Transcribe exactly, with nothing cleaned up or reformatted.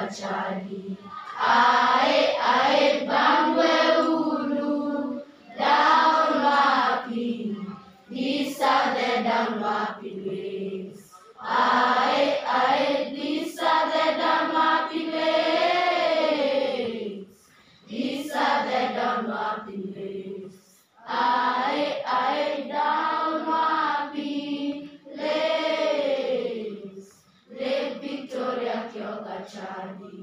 Kachari. Ae, ae, Bangwe Ulu, down Wapi, these are the down Wapi ways. Ae, ae, these are the down Wapi ways. These are the down Wapi ways. Ae, ae, down Wapi ways. Lake Victoria Kachari.